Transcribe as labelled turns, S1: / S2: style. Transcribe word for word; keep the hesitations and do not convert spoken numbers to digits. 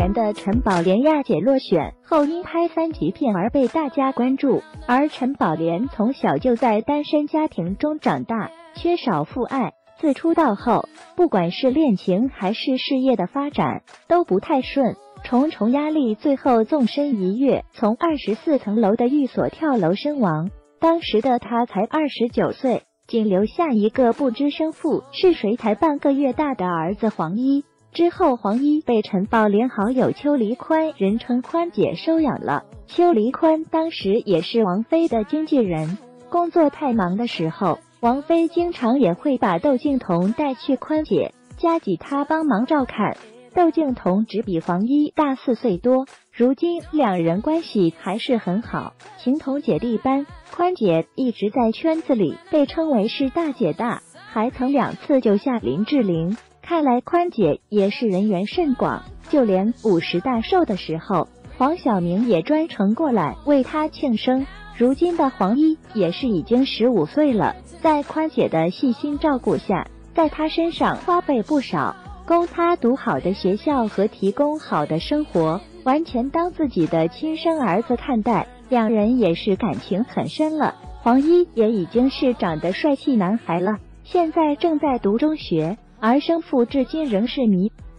S1: 年的陈宝莲亚姐落选后，因拍三级片而被大家关注。而陈宝莲从小就在单身家庭中长大，缺少父爱。自出道后，不管是恋情还是事业的发展都不太顺，重重压力，最后纵身一跃，从二十四层楼的寓所跳楼身亡。当时的他才二十九岁，仅留下一个不知生父是谁才半个月大的儿子黄一。之后黄一被陈宝莲好友邱黎宽人称宽姐收养了。邱黎宽当时也是王菲的经纪人，工作太忙的时候，王菲经常也会把窦靖童带去宽姐家给他帮忙照看。窦靖童只比黄一大四岁多，如今两人关系还是很好，情同姐弟般。宽姐一直在圈子里被称为是大姐大，还曾两次救下林志玲。看来宽姐也是人缘甚广，就连五十大寿的时候，黄晓明也专程过来为她庆生。如今的黄一也是已经十五岁了，在宽姐的细心照顾下，在她身上花费不少，供她读好的学校和提供好的生活，完全当自己的亲生儿子看待。两人也是感情很深了，黄一也已经是长得帅气男孩了，现在正在读中学，而生父至今仍是谜。